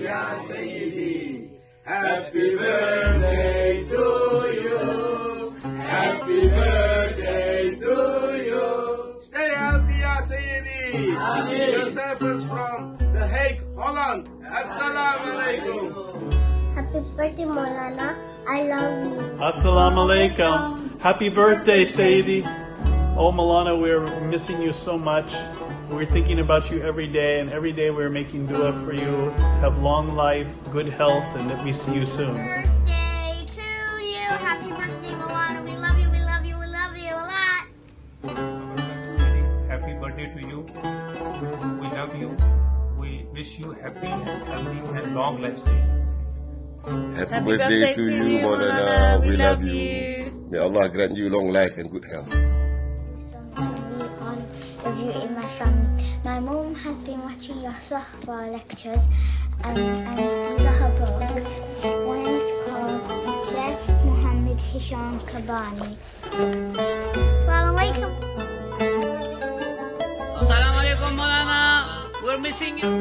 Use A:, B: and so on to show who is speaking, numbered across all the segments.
A: Ya Sayyidi. Happy birthday to you. Happy birthday to you. Stay healthy, Ya Sayyidi. Ameen. Your servants from The Hague, Holland. Assalamu alaikum.
B: Happy birthday, Mawlana. I love you.
C: Assalamu alaikum. Happy birthday, Sayyidi. Oh, Mawlana, we're missing you so much. We're thinking about you every day, and every day we're making dua for you. Have long life, good health, and that we see you soon.
B: Birthday to you. Happy birthday, Mawlana. We love you, we love you, we love you a lot.
D: Happy birthday to you. We love you. We wish you happy and healthy and long life, Sayyidi.
E: Happy birthday to you, Mawlana. We love you. May Allah grant you long life and good health.
B: Of you in my family. My mom has been watching your softball lectures and these are her books. One is called Shaykh Hisham Kabbani. Assalamu alaikum.
F: Assalamu alaikum, Mawlana. We're missing you.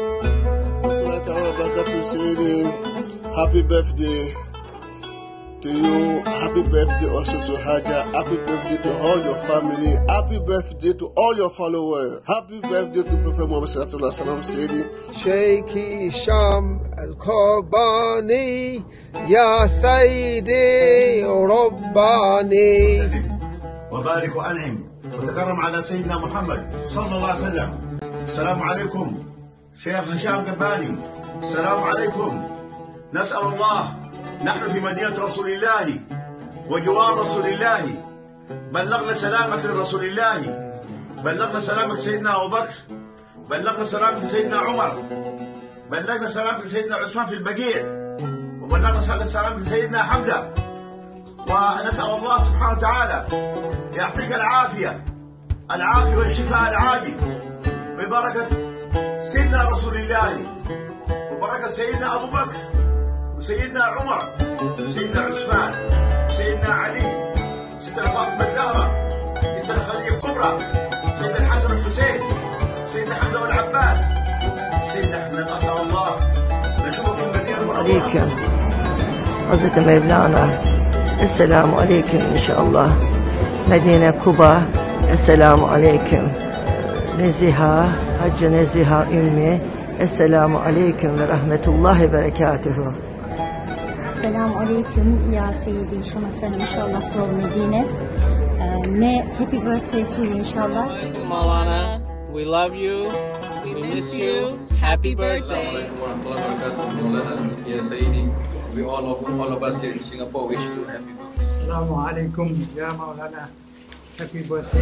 G: Happy birthday to you. Happy birthday also to Haja. Happy birthday to all your family. Happy birthday to all your followers. Happy birthday to Prophet Muhammad sallallahu alaihi wasallam. Sayyidi
H: Shaykh Hisham Kabbani, Ya Sayyidi Rabbani.
I: وبارك وأنعم وتكرم على سيدنا محمد صلى الله عليه وسلم. السلام عليكم شيخ هشام قباني. السلام عليكم. نسأل الله، نحن في مدينة رسول الله وجوار رسول الله، بلغنا سلامك لرسول الله، بلغنا سلامك سيدنا أبو بكر، بلغنا سلامك سيدنا عمر، بلغنا سلامك سيدنا عثمان في البقيع، وبلغنا سلامك سيدنا حمزة. ونسأل الله سبحانه وتعالى يعطيك العافية والشفاء العاجل ببركة سيدنا رسول الله وبركة سيدنا أبو بكر وسيدنا عمر وسيدنا عثمان وسيدنا علي وسيدنا فاطمة الزهراء وسيدنا خديجة الكبرى وسيدنا الحسن والحسين وسيدنا حمزة والعباس وسيدنا أحمد. أسأل الله نشوفك في المدينة المنورة.
J: حضرة مولانا السلام عليكم إن شاء الله. مدينة كوبا السلام عليكم. نزهة حج نزهة أمي السلام عليكم ورحمة الله وبركاته.
K: Assalamu alaikum, Ya Sayyidi Hisham Effendi, inshallah, from Medina. Happy birthday to you, inshallah.
F: Mawlana, we love you. We miss you. Happy birthday.
L: Ya Sayyidi, we all of us here in Singapore wish you happy birthday.
M: Assalamu alaikum, Ya Mawlana. Happy birthday.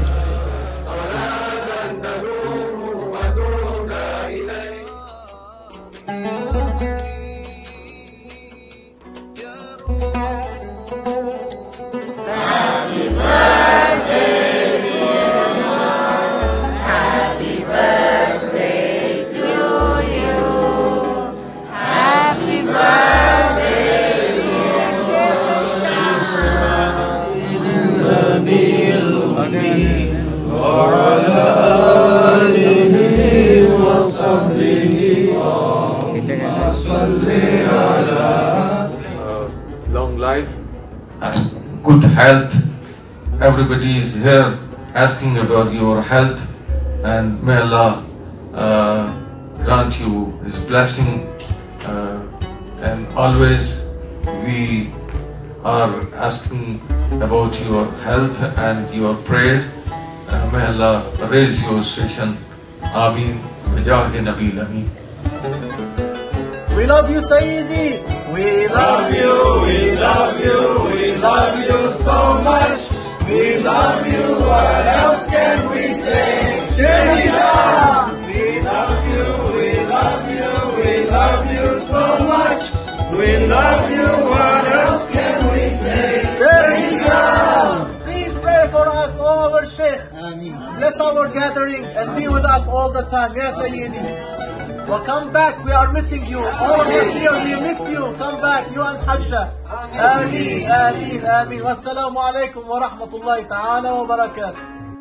N: Long life and good health. Everybody is here asking about your health, and may Allah grant you His blessing, and always we are asking about your health and your prayers. May Allah raise your station. Ameen. Bijah Nabil Ameen.
O: We love you, Sayyidi. We love you, we love you, we love you so much. We love you, what else can we say? Shaykh Hisham! We love you, we love you, we love you so much. We love you, what else can we say? Shaykh Hisham! Please pray for us, all our Shaykh. Bless our gathering and be with us all the time. Ya Sayyidi. Well, come back, we are missing you. All of us here, we miss you. Come back, you and Hajjah. Ameen, ameen, ameen. Wassalamu alaikum wa rahmatullahi ta'ala wa barakatuh.